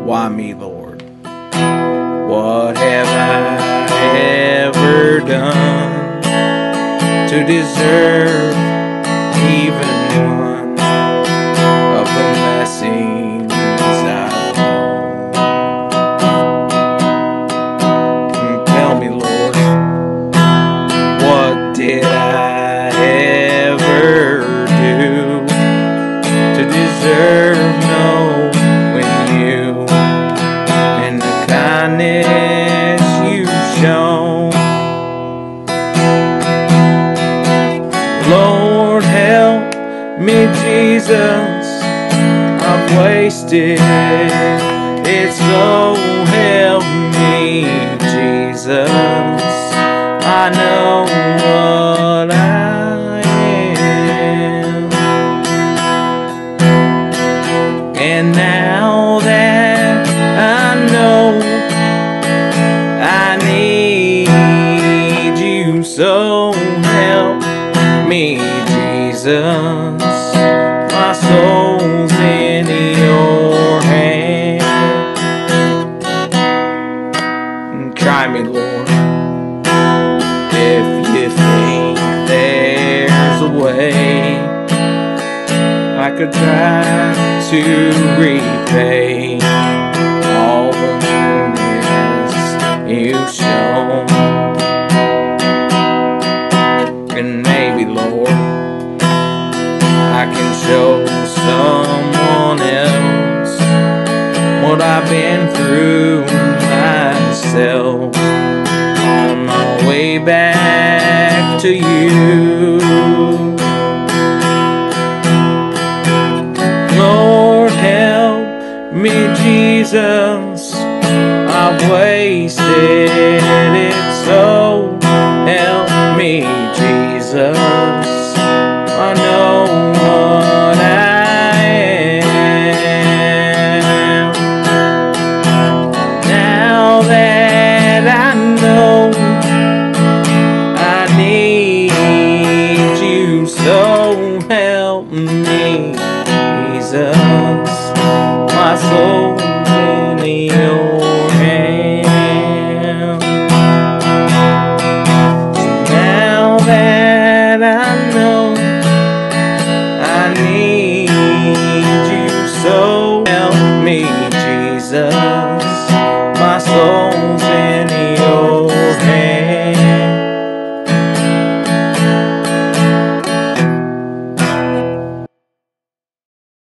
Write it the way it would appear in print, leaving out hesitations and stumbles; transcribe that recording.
Why me, Lord? What have I ever done to deserve even one of the blessings I've known? Tell me, Lord, what did I ever do to deserve knowing you and the kindness you've shown? Lord, help me, Jesus, I've wasted it, so help me, Jesus. I know what I am, and now that I know I need you, so help me, Jesus. My soul's in your hand. Try me, Lord, if you think there's a way I could try to repay all the goodness you've shown. And maybe, Lord, I can show someone else what I've been through myself on my way back to you. Lord, help me, Jesus, I've wasted it, so help me, Jesus. I know what I am. Now that I know I need you, so help me, Jesus. My soul